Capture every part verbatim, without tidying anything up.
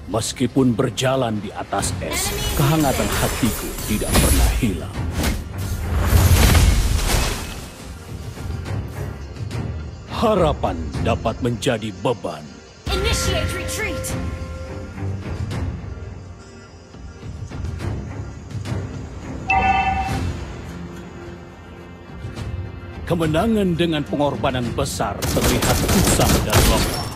Meskipun berjalan di atas es, kehangatan hatiku tidak pernah hilang. Harapan dapat menjadi beban. Initiate retreat. Kemenangan dengan pengorbanan besar terlihat usang dan lemah.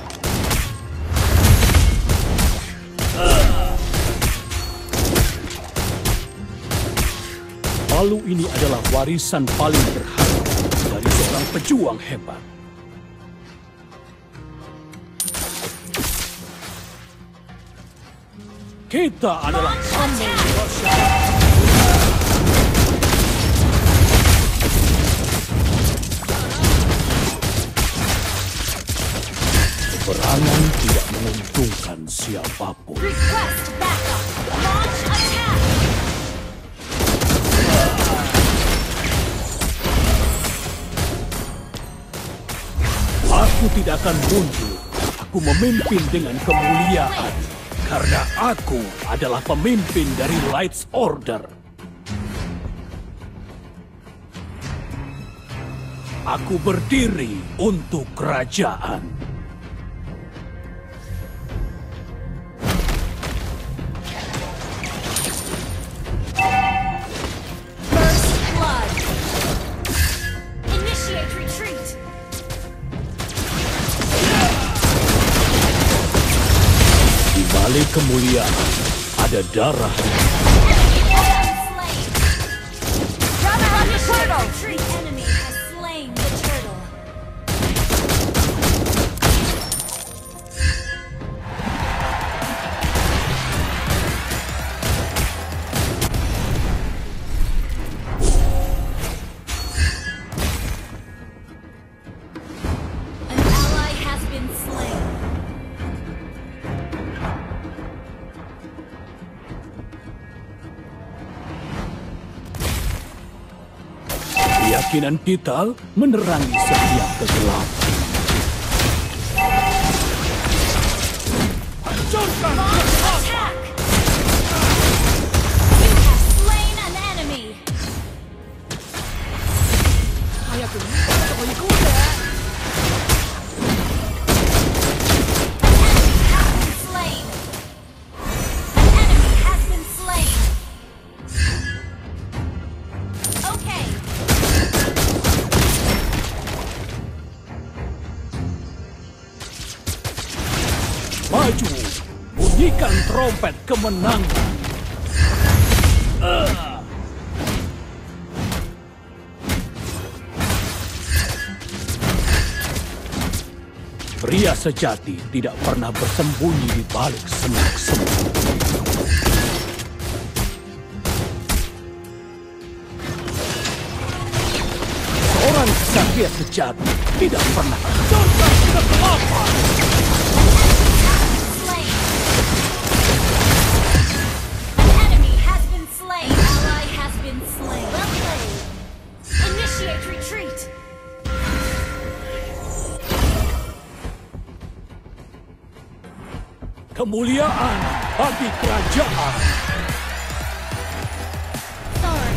Palu ini adalah warisan paling berharga dari seorang pejuang hebat. Kita adalah peperangan tidak menguntungkan siapapun. Request backup. Launch attack. Aku tidak akan mundur. Aku memimpin dengan kemuliaan. Karena aku adalah pemimpin dari Lights Order. Aku berdiri untuk kerajaan. First blood. Initiate retreat. Di balik kemuliaan ada darah. Slain. Run run the turtle. The enemy has slain the turtle. An ally has been slain. Keyakinan kita menerangi setiap kegelapan. Hancurkan! Launch attack. You have slain an enemy. Slain. An enemy has been slain. Okay. Maju, bunyikan trompet kemenangan. Ah. Pria sejati tidak pernah bersembunyi di balik semak-semak. Seorang kesatria sejati tidak pernah hancurkan kegelapan. Slain. An enemy has been slain. Ally has been slain. Well played. Initiate retreat. Kemuliaan bagi kerajaan. Sorry.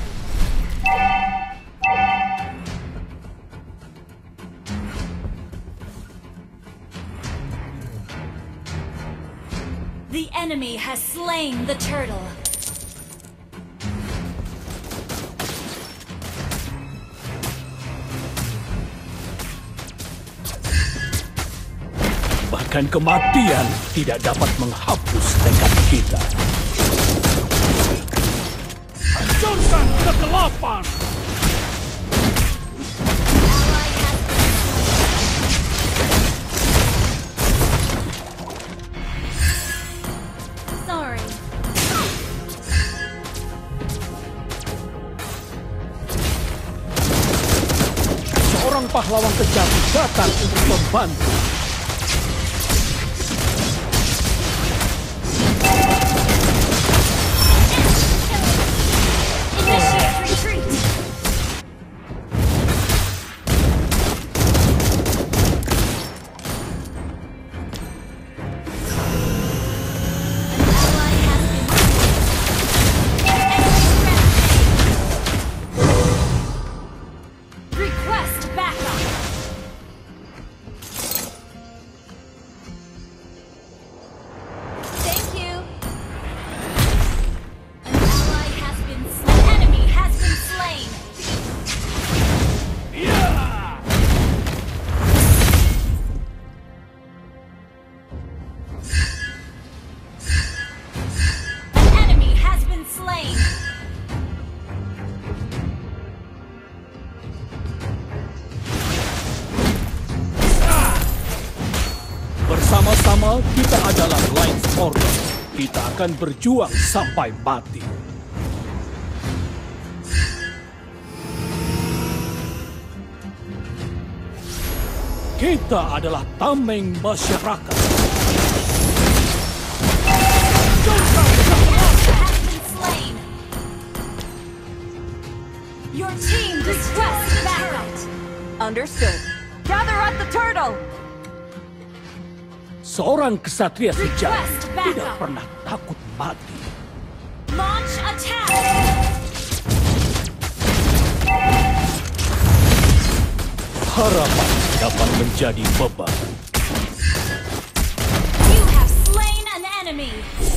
The enemy has slain the turtle. Bahkan kematian tidak dapat menghapus tekad kita. Hancurkan kegelapan! Ally has been sorry. Seorang pahlawan sejati datang untuk membantu. Initiate retreat. Order. Kita akan berjuang sampai mati. Kita adalah tameng masyarakat. Your team requests backup. Understood. Gather at the turtle. Seorang kesatria sejati Request backup. tidak pernah takut mati. Launch attack. Harapan dapat menjadi beban. You have slain an enemy.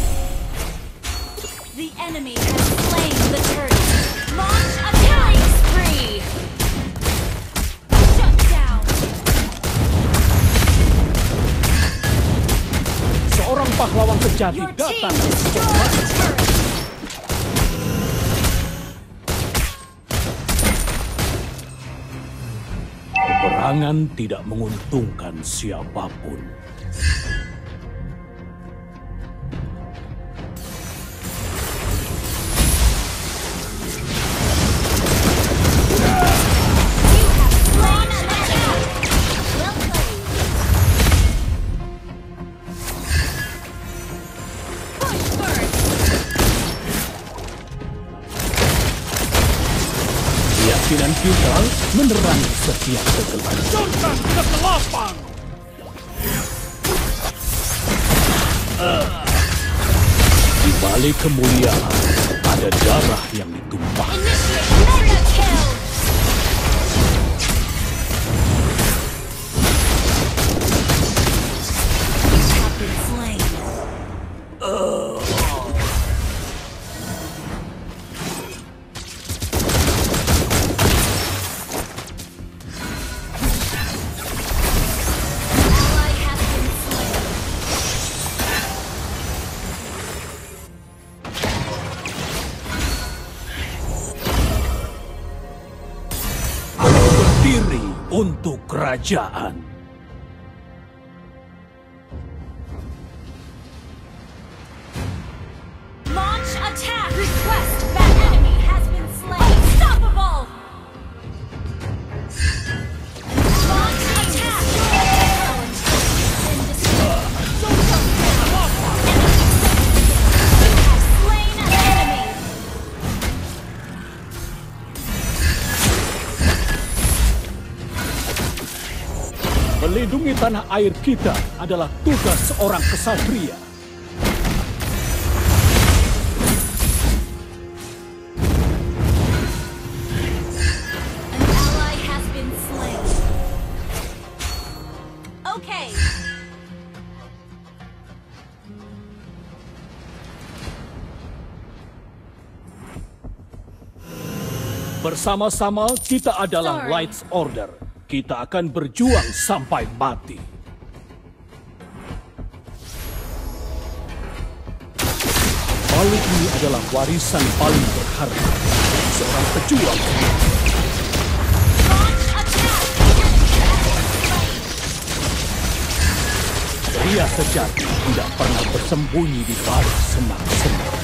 The enemy has slain the turtle. Launch a killing spree. Shut down. Seorang pahlawan sejati Your team datang. destroyed the turret. Peperangan tidak menguntungkan siapapun. You have slain an enemy. Well played. Push first. Keyakinan kita menerangi setiap kegelapan. Hancurkan kegelapan! Di balik kemuliaan ada darah yang ditumpah. Initiate mega kill. You have been slain. Ally has been slain. Berdiri untuk kerajaan. Launch attack. Request that enemy has been slain. Unstoppable. Launch attack. Been destroyed. You have slain an enemy. Melindungi tanah air kita adalah tugas seorang kesatria. An ally has been slain. Okay. Bersama-sama kita adalah Sorry. Lights Order. Kita akan berjuang sampai mati. Balik ini adalah warisan paling berharga. Seorang pejuang Launch attack. Enemy has been slain. pria sejati tidak pernah bersembunyi di balik semak-semak.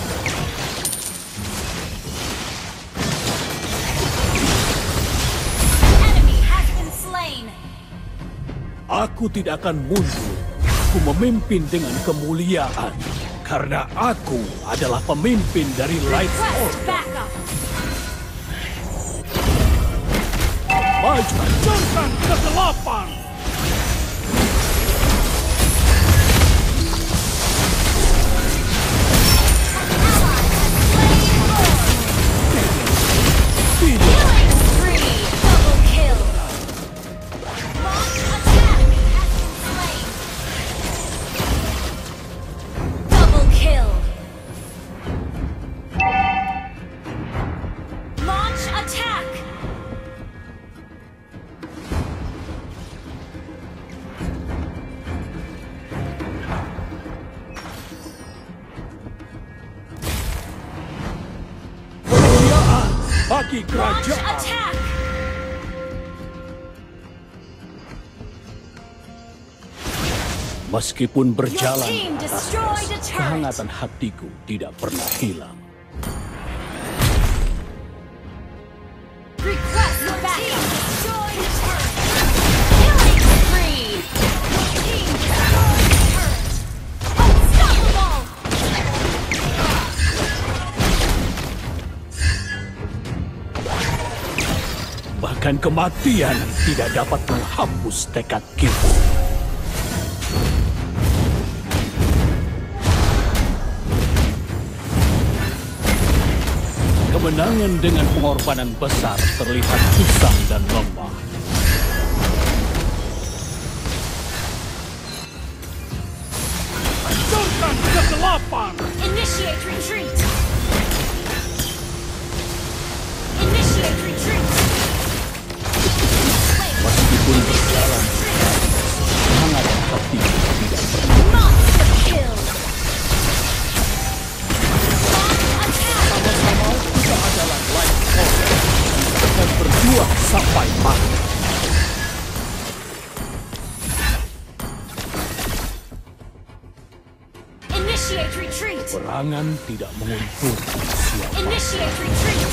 Enemy has been slain. Aku tidak akan mundur. Aku memimpin dengan kemuliaan. Karena aku adalah pemimpin dari Lights Request Order. backup. Maju. Hancurkan kegelapan! Tidak. Killing spree. Double kill. Launch attack has been slain. Double kill. Launch attack. Kemuliaan bagi Launch kerajaan. attack. Meskipun berjalan Your team ke atas destroyed es, a turret. kehangatan hatiku tidak pernah hilang. Request your backup. Destroy the turret. Killing spree. Your team destroyed the turret. Unstoppable. Bahkan kematian tidak dapat menghapus tekad kita. Kemenangan dengan pengorbanan besar terlihat susah dan lemah. Sultan kegelapan. Initiate retreat. Initiate retreat. Meskipun berjalan, kehangatan hatiku tidak pernah. Monster kill. Launch attack. Sama-sama kita adalah light order dan akan berjuang sampai mati. Initiate retreat. Perangan tidak menguntungkan siapa. Initiate retreat.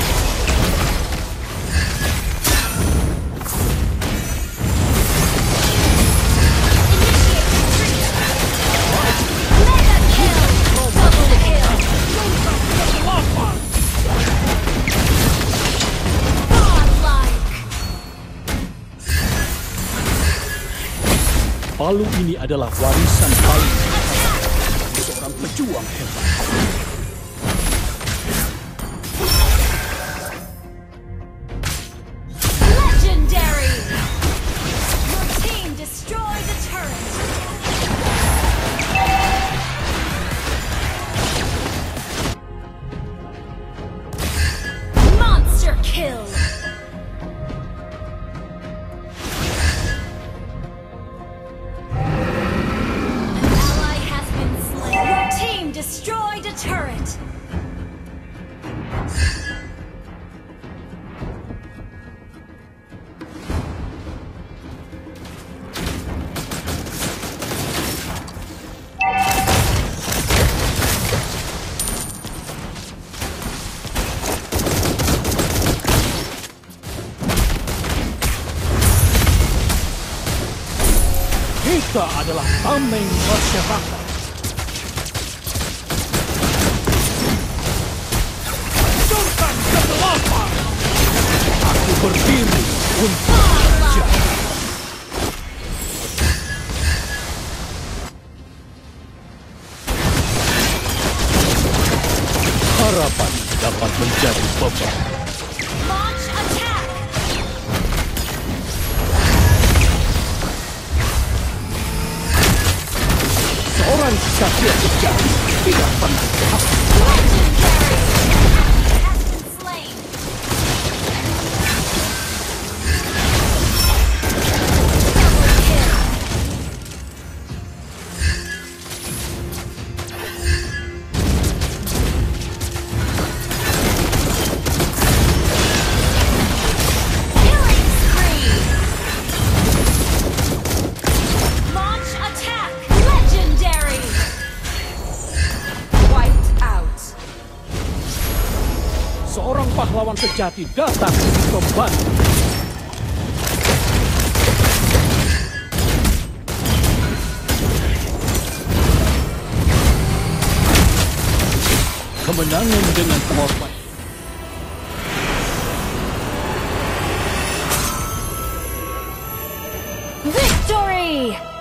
Palu ini adalah warisan paling dari seorang pejuang hebat. Legendary! Your team destroyed the turret. Monster kill! Destroyed a turret! Kita adalah tameng masyarakat. Sultan kegelapan. Aku berdiri untuk raja. Harapan dapat menjadi beban. Launch attack! Seorang kesatria sejati tidak pernah hafal. Legendary! Has been slain. Double kill. Killing spree. Launch attack. Legendary. Wiped out. Seorang pahlawan sejati datang untuk membantu. Kemenangan dengan pengorbanan. Victory!